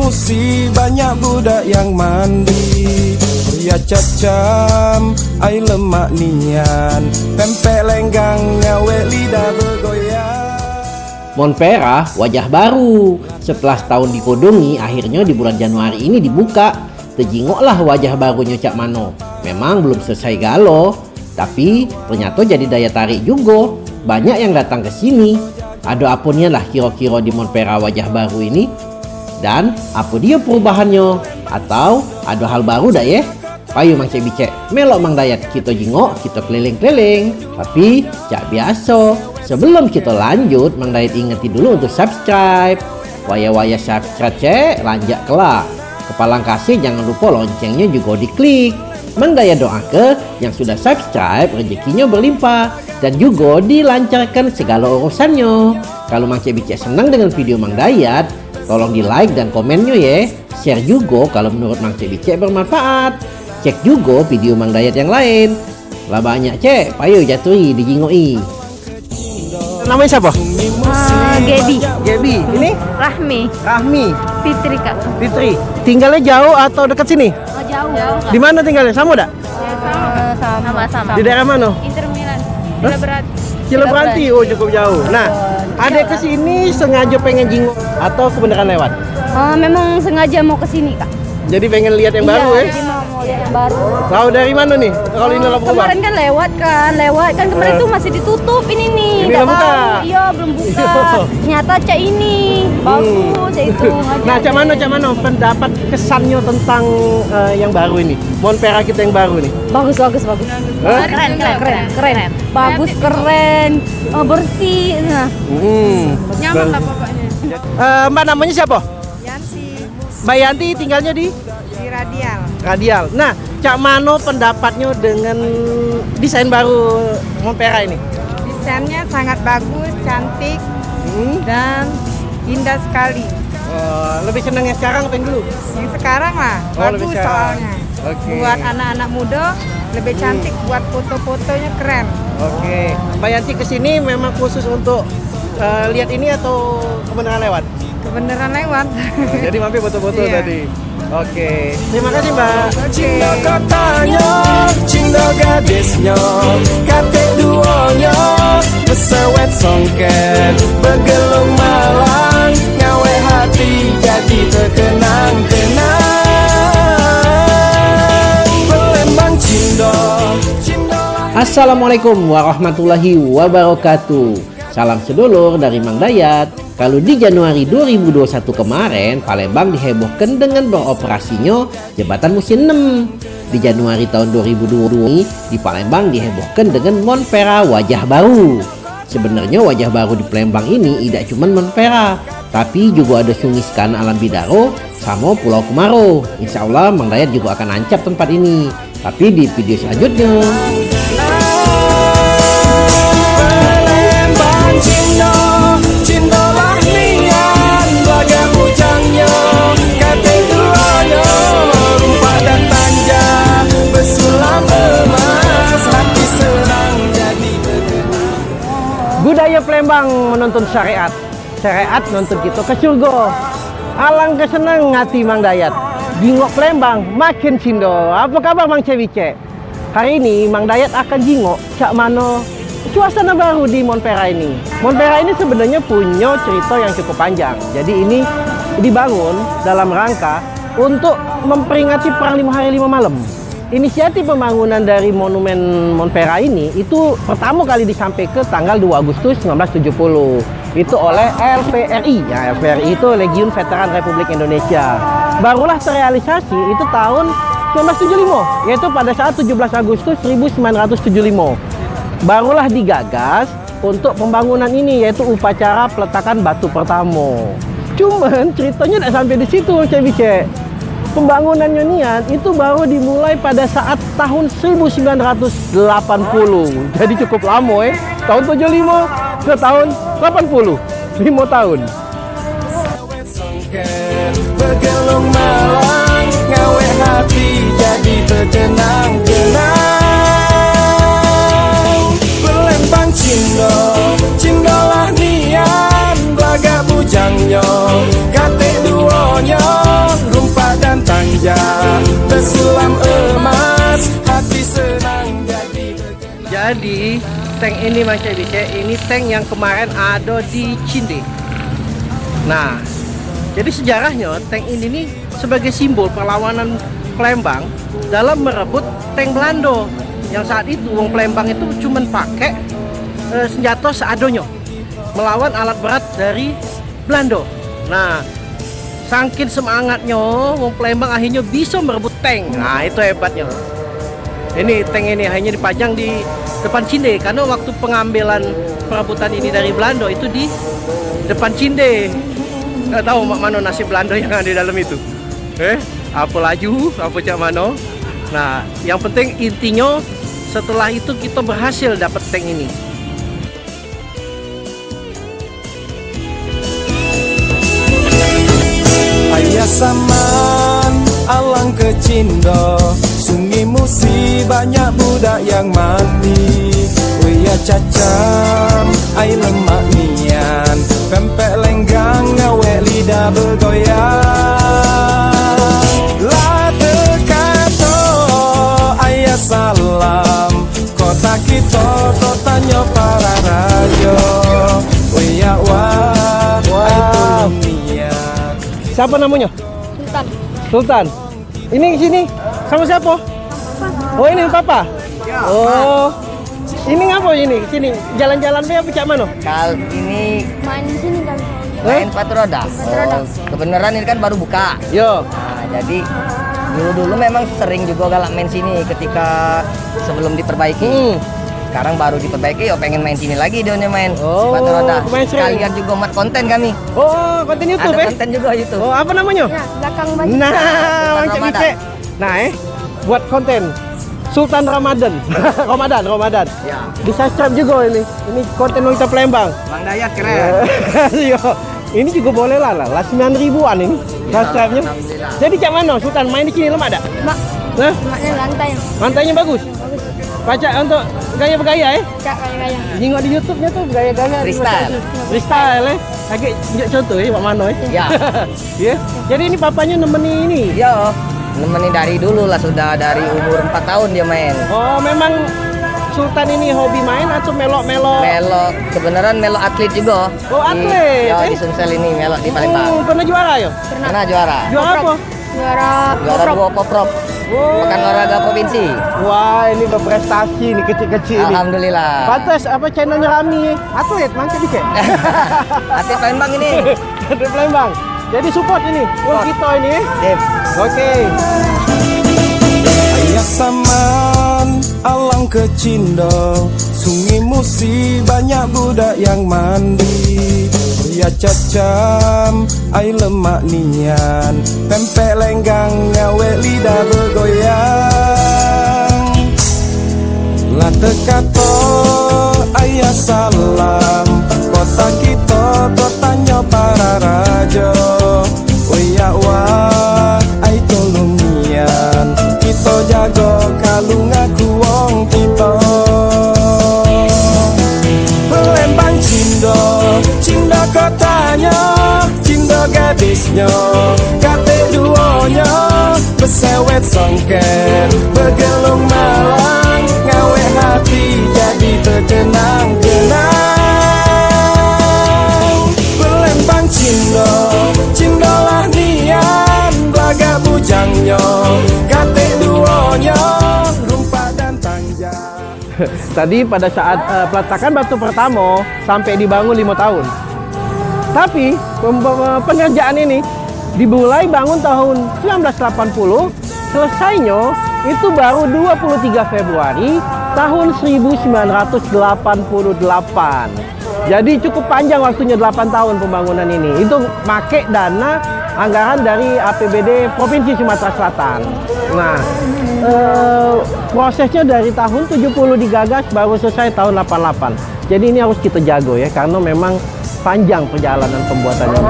musi banyak budak yang mandi. Ya cacam, ai lemak nian, pempek lenggang ngawe lidah bergoyang. Monpera wajah baru. Setelah setahun dikodongi, akhirnya di bulan Januari ini dibuka. Terjingoklah wajah barunya Cak Mano. Memang belum selesai galo, tapi ternyata jadi daya tarik juga. Banyak yang datang ke sini. Ada apunnya lah kira-kira di Monpera wajah baru ini. Dan apa dia perubahannya? Atau ada hal baru dah ya? Payu Mang Cek Bicek, melok Mang Dayat, kita jingok, kita keliling-keliling. Tapi cak biasa, sebelum kita lanjut, Mang Dayat ingeti dulu untuk subscribe. Waya-waya subscribe cek, lanjak kelak. Kepalang kasih jangan lupa loncengnya juga diklik. Mang Dayat doa ke yang sudah subscribe rezekinya berlimpah dan juga dilancarkan segala urusannya. Kalau Mang Cek Bicek senang dengan video Mang Dayat, tolong di like dan komennya ya. Share juga kalau menurut Mang Cek Bicek bermanfaat. Cek juga video Mang Dayat yang lain. Lah banyak cek, payo jatui dijingoi. Namanya siapa? Gebi. Ini? Rahmi. Fitri kak. Fitri. Tinggalnya jauh atau dekat sini? Oh, jauh. Di mana tinggalnya? Sama dak? Sama. Di daerah mana? Inter Milan. Cileberanti. Oh, cukup jauh. Nah, ada ke sini sengaja pengen jingok atau kebenaran lewat? Memang sengaja mau ke sini kak. Jadi pengen lihat yang baru ya? Jadi mau lihat yang baru. Tahu dari mana nih? Kalau ini lama kemarin kan lewat kan kemarin tuh masih ditutup ini nih. Ini belum buka. Iya belum buka. Ternyata cak ini bagus itu. Nah cak mana pendapat kesannya tentang yang baru ini? Monpera kita yang baru nih. Bagus. Keren. Bagus keren. Bersih. Nyaman lah pokoknya. Mbak namanya siapa? Mbak Yanti tinggalnya di Radial. Nah, Cak Mano pendapatnya dengan desain baru Monpera ini? Desainnya sangat bagus, cantik, dan indah sekali. Lebih senang yang sekarang apa yang dulu? Yang sekarang lah, bagus soalnya. Buat anak-anak muda lebih cantik, buat foto-fotonya keren. Oke, Mbak Yanti kesini memang khusus untuk lihat ini atau kebenaran lewat? Kebenaran lewat. Jadi mampir foto-foto tadi. Oke. Terima kasih Mbak. Cinta kotanya, cinta gadisnya, kate duonya, pesawat songket, begelung malang, ngawe hati jadi terkenang-kenang. Pelembang Cindo. Assalamualaikum warahmatullahi wabarakatuh. Salam sedulur dari Mang Dayat. Kalau di Januari 2021 kemarin, Palembang dihebohkan dengan beroperasinya jembatan musim 6. Di Januari tahun 2022 di Palembang dihebohkan dengan Monpera wajah baru. Sebenarnya wajah baru di Palembang ini tidak cuma Monpera, tapi juga ada Sungai Sekana Alam Bidaro sama Pulau Kumaro. Insya Allah Mang Dayat juga akan ancap tempat ini. Tapi di video selanjutnya. Budaya Palembang menuntun syariat nuntun kita ke surga. Alangkah senang hati Mang Dayat. Jingok Palembang makin cindo. Apa kabar Mang Cek Bicek? Hari ini Mang Dayat akan jingok Cak Mano suasana baru di Monpera ini. Monpera ini sebenarnya punya cerita yang cukup panjang. Jadi ini dibangun dalam rangka untuk memperingati Perang 5 Hari 5 Malam. Inisiatif pembangunan dari monumen Monpera ini itu pertama kali disampaikan ke tanggal 2 Agustus 1970. Itu oleh LVRI. Ya, LVRI itu Legiun Veteran Republik Indonesia. Barulah terrealisasi itu tahun 1975, yaitu pada saat 17 Agustus 1975. Barulah digagas untuk pembangunan ini, yaitu upacara peletakan batu pertama. Cuman ceritanya tidak sampai di situ, Cek Bicek. Pembangunannya niat itu baru dimulai pada saat tahun 1980. Jadi cukup lama tahun 75 ke tahun 80. 5 tahun. Begelung malang, ngawe hati jadi terkenang-kenang. Pelembang Cindo, cindolah nian, belaga bujangnya, kate duonya. tank ini macam ini tank yang kemarin ada di Cinde. Nah, jadi sejarahnya tank ini nih sebagai simbol perlawanan Palembang dalam merebut tank Belanda. Yang saat itu wong Palembang itu cuman pakai senjata seadonyo melawan alat berat dari Belanda. Nah, saking semangatnya wong Palembang akhirnya bisa merebut tank. Nah, itu hebatnya. Ini tank ini hanya dipajang di depan Cinde karena waktu pengambilan perebutan ini dari Belanda itu di depan Cinde. Nggak tahu mana nasib Belanda yang ada di dalam itu. Apa laju, apa cak mano. Nah, yang penting intinya setelah itu kita berhasil dapat tank ini. Ayah saman alang ke Cindo, sungai Musi banyak budak yang mati. Wia cacam, ai lemak nian, pempek lenggang ngawe lidah bergoyang. La tekato ayah salam, kota kita kotanya para rajo. Wia wah, ai tulung nian. Siapa namanya? Sultan. Sultan. Ini sini sama siapa? Oh, ini Papa. Oh. Ini ngapa ini? Sini jalan-jalan apa cak mana? Kal ini Main di sini kan. main sepatu roda. Oh, kebenaran ini kan baru buka. Yo. Nah, jadi dulu memang sering juga galak main sini ketika sebelum diperbaiki. Sekarang baru diperbaiki, pengen main sini lagi dia main sepatu roda. Sekalian juga buat konten kami. Oh, konten YouTube. Ada konten juga YouTube. Oh, apa namanya? Ya, belakang baju. Nah, Sultan Cak Ramadan. Bice. Nah, buat konten Sultan Ramadan. Ramadan. Ya. Di subscribe juga ini. Ini konten Wanita Palembang. Mang Dayat keren. Yo. Ini juga boleh lah 9 ribuan ini subscribe-nya. Alhamdulillah. Jadi cak mana Sultan main di sini lemah tak? Mak, Nah, maknya lantai. mantainya bagus. Baca untuk gaya-bergaya Cak kayak Jengok di YouTube-nya tuh gaya-gaya Freestyle. Freestyle Agak tunjuk contoh Pak Mano Ya. Ya. Jadi ini papanya nemeni ini. Yo, nemenin dari dulu lah, sudah dari umur 4 tahun dia main. Oh, memang Sultan ini hobi main atau melok-melok? Melok, kebenaran melok atlet juga. Oh, atlet. Di Sumsel ini melok di Palembang. Pernah juara ya? Pernah juara. Juara apa? Juara Juara 2 Poprov. Oh. Pekan olahraga provinsi. Wah, ini berprestasi nih kecil-kecil nih. Alhamdulillah. Pantas apa channelnya Rami? Atlet, mangke dikit. Atlet Palembang ini. Atlet Palembang. Jadi support ini. Oh, kita ini. Sip. Oke. Ayah saman alang ke Cindo, sungai Musi banyak budak yang mandi. Ya cacam, ai lemak nian, pempek lenggang ngawe lidah bergoyang. La tekato ayah salam, kota kita kotanya para rajo. Oya wah, ai tolong nian, kita jago kalung aku wong kita. Palembang Cindo, Cindo kotanya, Cindo gadisnya, kate duonya, besewet songket, bergelung malang, ngawe hati jadi terkenang-kenang. Palembang Cindo, Cindo lah nian, belaga bujangnya, kate duonya, rumpa dan tanja. Tadi pada saat peletakan batu pertama sampai dibangun 5 tahun. Tapi pengerjaan ini dimulai bangun tahun 1980, selesainya itu baru 23 Februari tahun 1988. Jadi cukup panjang waktunya, 8 tahun pembangunan ini. Itu make dana anggaran dari APBD Provinsi Sumatera Selatan. Nah, prosesnya dari tahun 70 digagas baru selesai tahun 88. Jadi ini harus kita jago ya, karena memang panjang perjalanan pembuatannya.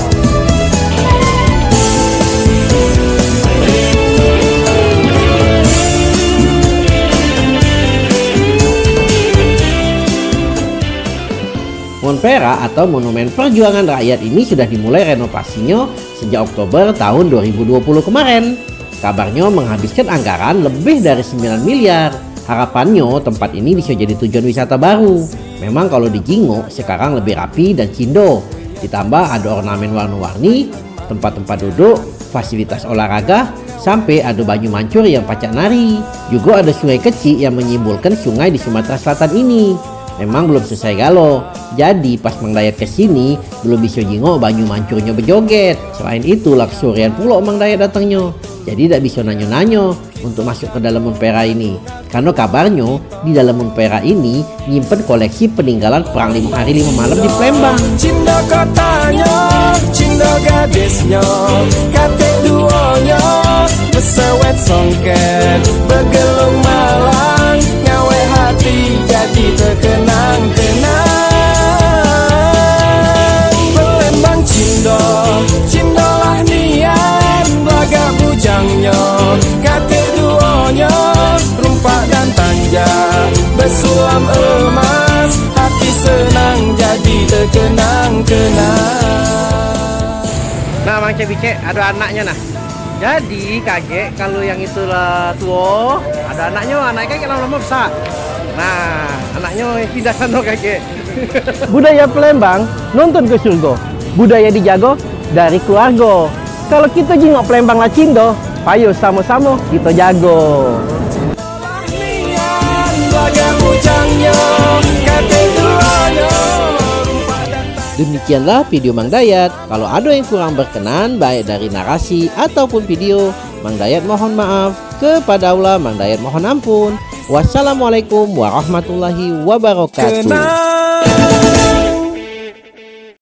Monpera atau Monumen Perjuangan Rakyat ini sudah dimulai renovasinya sejak Oktober tahun 2020 kemarin. Kabarnya menghabiskan anggaran lebih dari 9 miliar. Harapannya tempat ini bisa jadi tujuan wisata baru. Memang kalau di Jingok sekarang lebih rapi dan cindo. Ditambah ada ornamen warna-warni, tempat-tempat duduk, fasilitas olahraga, sampai ada banyu mancur yang pacak nari. Juga ada sungai kecil yang menyimbolkan sungai di Sumatera Selatan ini. Memang belum selesai galau. Jadi pas Mang Dayat kesini belum bisa jingok banyu mancurnya berjoget. Selain itu laksurian pula Mang Dayat datangnya. Jadi tidak bisa nanyo-nanyo untuk masuk ke dalam Munpera ini. Karena kabarnya di dalam Munpera ini nyimpen koleksi peninggalan perang 5 hari 5 malam di Palembang. Cinta kotanya, cinta gadisnya, kate duonya, pesawat songket, begelung malang, ngawe hati jadi terkenang-kenang. Palembang cindo, cindolah nian, laga bujangnya, kate duonya, rumpak dan tanja, besulam emas, hati senang jadi terkenang-kenang. Nah, Mang Cebice ada anaknya nah. Jadi kakek kalau yang itulah tua, ada anaknya kakek lama-lama besar. Nah, anaknya pindah sana kakek. Budaya Palembang nonton ke surga. Budaya dijago dari keluarga. Kalau kita jingok Palembang Lacindo, ayo sama-sama kita jago. Demikianlah video Mang Dayat. Kalau ada yang kurang berkenan baik dari narasi ataupun video, Mang Dayat mohon maaf. Kepada Allah Mang Dayat mohon ampun. Wassalamualaikum warahmatullahi wabarakatuh.